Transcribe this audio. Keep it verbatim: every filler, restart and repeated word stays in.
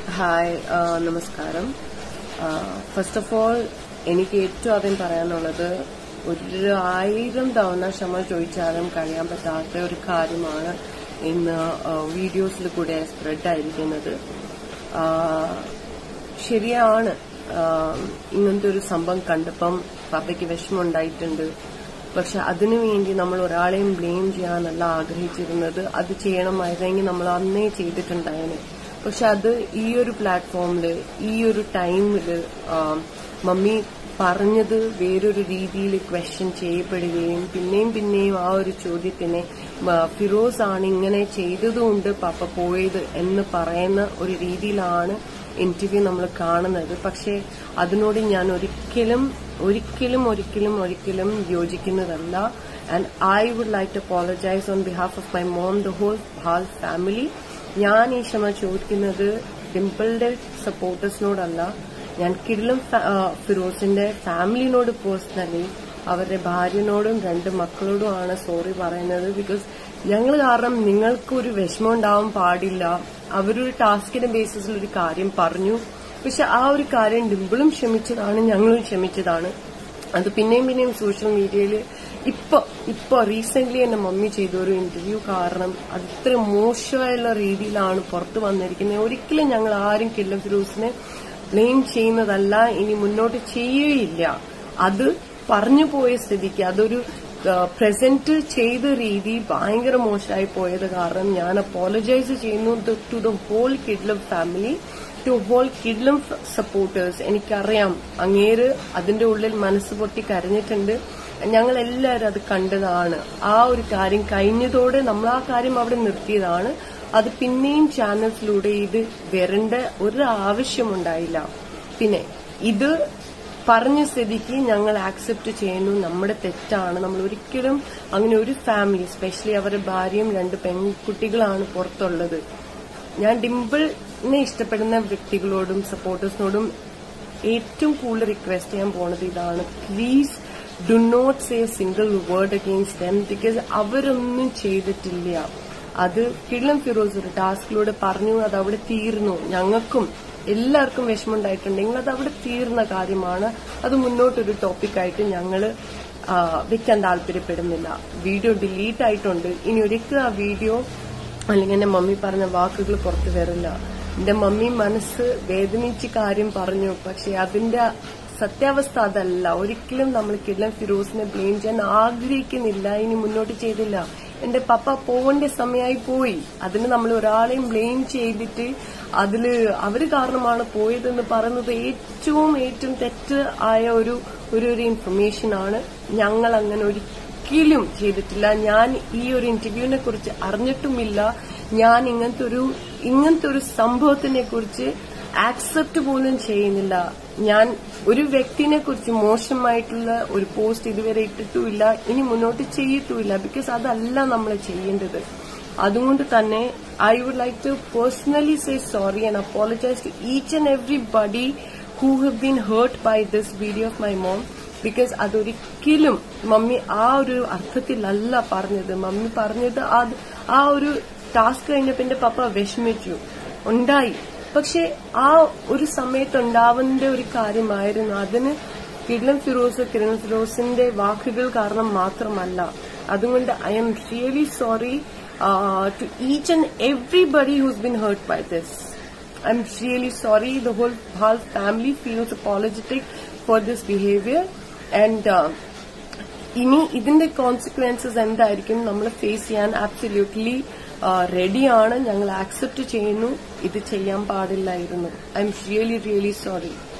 Hi നമസ്കാരം. First of all എനിക്ക് ഏറ്റവും ആദ്യം പറയാനുള്ളത് ഒരു ആയിരം തവണ ക്ഷമ ചോദിച്ചാലും കഴിയാൻ പറ്റാത്ത ഒരു കാര്യമാണ് ഇന്ന് വീഡിയോസിൽ കൂടെ സ്പ്രെഡ് ആയിരിക്കുന്നത്. ശരിയാണ്, ഇങ്ങനത്തെ ഒരു സംഭവം കണ്ടപ്പം പപ്പയ്ക്ക് വിഷമം ഉണ്ടായിട്ടുണ്ട്. പക്ഷെ അതിനുവേണ്ടി നമ്മൾ ഒരാളെയും ബ്ലെയിം ചെയ്യാനല്ല ആഗ്രഹിച്ചിരുന്നത്. അത് ചെയ്യണമായിരുന്നെങ്കിൽ നമ്മൾ അന്നേ ചെയ്തിട്ടുണ്ടായേനെ. പക്ഷെ അത് ഈ ഒരു പ്ലാറ്റ്ഫോമില് ഈ ഒരു ടൈമില് മമ്മി പറഞ്ഞത് വേറൊരു രീതിയിൽ ക്വസ്റ്റ്യൻ ചെയ്യപ്പെടുകയും പിന്നെയും പിന്നെയും ആ ഒരു ചോദ്യത്തിനെ ഫിറോസ് ആണ് ഇങ്ങനെ ചെയ്തതുകൊണ്ട് പപ്പ പോയത് എന്ന് പറയുന്ന ഒരു രീതിയിലാണ് ഇന്റർവ്യൂ നമ്മൾ കാണുന്നത്. പക്ഷെ അതിനോട് ഞാൻ ഒരിക്കലും ഒരിക്കലും ഒരിക്കലും ഒരിക്കലും യോജിക്കുന്നതല്ല. And I would like to apologise on behalf of my mom, the whole hall family. ഞാൻ ഈ ക്ഷമ ചോദിക്കുന്നത് ഡിംപിളുടെ സപ്പോർട്ടേഴ്സിനോടല്ല, ഞാൻ കിടിലം ഫിറോസിന്റെ ഫാമിലിനോട് പേഴ്സണലി അവരുടെ ഭാര്യനോടും രണ്ട് മക്കളോടുമാണ് സോറി പറയുന്നത്. ബിക്കോസ് ഞങ്ങൾ കാരണം നിങ്ങൾക്കൊരു വിഷമം ഉണ്ടാവാൻ പാടില്ല. അവരൊരു ടാസ്കിന്റെ ബേസിസിൽ ഒരു കാര്യം പറഞ്ഞു, പക്ഷെ ആ ഒരു കാര്യം ഡിംപിളും ക്ഷമിച്ചതാണ്, ഞങ്ങളും ക്ഷമിച്ചതാണ്. അത് പിന്നെയും പിന്നെയും സോഷ്യൽ മീഡിയയിൽ ഇപ്പൊ ഇപ്പൊ റീസെന്റ് എന്റെ മമ്മി ചെയ്ത ഒരു ഇന്റർവ്യൂ കാരണം അത് ഇത്ര മോശമായുള്ള രീതിയിലാണ് പുറത്തു വന്നിരിക്കുന്നത്. ഒരിക്കലും ഞങ്ങൾ ആരും കിടിലം ഫിറോസിനെ ബ്ലെയിം ചെയ്യുന്നതല്ല, ഇനി മുന്നോട്ട് ചെയ്യുകയില്ല. അത് പറഞ്ഞു പോയ സ്ഥിതിക്ക് അതൊരു പ്രസന്റ് ചെയ്ത രീതി ഭയങ്കര മോശമായി പോയത് കാരണം ഞാൻ അപ്പോളജൈസ് ചെയ്യുന്നു to the whole Kidilam family, to whole Kidilam supporters. എനിക്കറിയാം അങ്ങേര് അതിന്റെ ഉള്ളിൽ മനസ്സ് പൊട്ടി കരഞ്ഞിട്ടുണ്ട്. ഞങ്ങൾ എല്ലാവരും അത് കണ്ടതാണ്. ആ ഒരു കാര്യം കഴിഞ്ഞതോടെ നമ്മൾ ആ കാര്യം അവിടെ നിർത്തിയതാണ്. അത് പിന്നെയും ചാനൽസിലൂടെ ഇത് വരേണ്ട ഒരു ആവശ്യമുണ്ടായില്ല. പിന്നെ ഇത് പറഞ്ഞ സ്ഥിതിക്ക് ഞങ്ങൾ ആക്സെപ്റ്റ് ചെയ്യുന്നു, നമ്മുടെ തെറ്റാണ്. നമ്മൾ ഒരിക്കലും അങ്ങനെ ഒരു ഫാമിലി, സ്പെഷ്യലി അവരുടെ ഭാര്യയും രണ്ട് പെൺകുട്ടികളാണ് പുറത്തുള്ളത്. ഞാൻ ഡിംപിളിനെ ഇഷ്ടപ്പെടുന്ന വ്യക്തികളോടും സപ്പോർട്ടേഴ്സിനോടും ഏറ്റവും കൂടുതൽ റിക്വസ്റ്റ് ചെയ്യാൻ പോണത് ഇതാണ്: please do not say a single word against them. Because അവരൊന്നും ചെയ്തിട്ടില്ല. അത് കിടിലം ഫിറോസ് ഒരു ടാസ്കിലൂടെ പറഞ്ഞു, അത് അവിടെ തീർന്നു. ഞങ്ങൾക്കും എല്ലാവർക്കും വിഷമമുണ്ടായിട്ടുണ്ടെങ്കിൽ അത് അവിടെ തീർന്ന കാര്യമാണ്. അത് മുന്നോട്ടൊരു ടോപ്പിക്കായിട്ട് ഞങ്ങൾ വെക്കാൻ താല്പര്യപ്പെടുന്നില്ല. വീഡിയോ ഡിലീറ്റ് ആയിട്ടുണ്ട്. ഇനി ഒരിക്കലും ആ വീഡിയോ അല്ലെങ്കിൽ എന്റെ മമ്മി പറഞ്ഞ വാക്കുകൾ പുറത്തു വരില്ല. എന്റെ മമ്മി മനസ്സ് വേദനിച്ച് കാര്യം പറഞ്ഞു, പക്ഷെ അതിന്റെ സത്യാവസ്ഥ അതല്ല. ഒരിക്കലും നമ്മൾ കിടിലം ഫിറോസിനെ ബ്ലെയിം ചെയ്യാൻ ആഗ്രഹിക്കുന്നില്ല, ഇനി മുന്നോട്ട് ചെയ്തില്ല. എന്റെ പപ്പ പോവേണ്ട സമയമായി പോയി. അതിന് നമ്മൾ ഒരാളെയും ബ്ലെയിം ചെയ്തിട്ട് അതില് അവര് കാരണമാണ് പോയതെന്ന് പറയുന്നത് ഏറ്റവും ഏറ്റവും തെറ്റ് ആയ ഒരു ഒരു ഇൻഫർമേഷൻ ആണ്. ഞങ്ങൾ അങ്ങനെ ഒരിക്കലും ചെയ്തിട്ടില്ല. ഞാൻ ഈ ഒരു ഇന്റർവ്യൂവിനെ കുറിച്ച് അറിഞ്ഞിട്ടുമില്ല. ഞാൻ ഇങ്ങനത്തെ ഒരു ഇങ്ങനത്തെ ഒരു സംഭവത്തിനെ കുറിച്ച് ആക്സെപ്റ്റ് പോലും ചെയ്യുന്നില്ല. ഞാൻ ഒരു വ്യക്തിനെ കുറിച്ച് മോശമായിട്ടുള്ള ഒരു പോസ്റ്റ് ഇതുവരെ ഇട്ടിട്ടുമില്ല, ഇനി മുന്നോട്ട് ചെയ്യത്തുമില്ല. ബിക്കോസ് അതല്ല നമ്മൾ ചെയ്യേണ്ടത്. അതുകൊണ്ട് തന്നെ I would like to personally say sorry and apologise to each and everybody who have been hurt by this video of my mom. Because അതൊരിക്കലും മമ്മി ആ ഒരു അർത്ഥത്തിലല്ല പറഞ്ഞത്. മമ്മി പറഞ്ഞത് ആ ഒരു ടാസ്ക് കഴിഞ്ഞപ്പോ എന്റെ പപ്പ വിഷമിച്ചു ഉണ്ടായി. പക്ഷെ ആ ഒരു സമയത്ത് ഉണ്ടാവേണ്ട ഒരു കാര്യമായിരുന്നു. അതിന് കിടിലം ഫിറോസ് കിടിലം ഫിറോസിന്റെ വാക്കുകൾ കാരണം മാത്രമല്ല. അതുകൊണ്ട് I'm really sorry to each and everybody who's been hurt by this. I'm really sorry. The whole hall family feels apologetic for this behaviour. And ഇനി ഇതിന്റെ കോൺസിക്വൻസസ് എന്തായിരിക്കും നമ്മൾ ഫേസ് ചെയ്യാൻ ആബ്സല്യൂട്ട്ലി റെഡിയാണ്. ഞങ്ങൾ ആക്സെപ്റ്റ് ചെയ്യുന്നു. ഇത് ചെയ്യാൻ പാടില്ലായിരുന്നു. I'm really really sorry.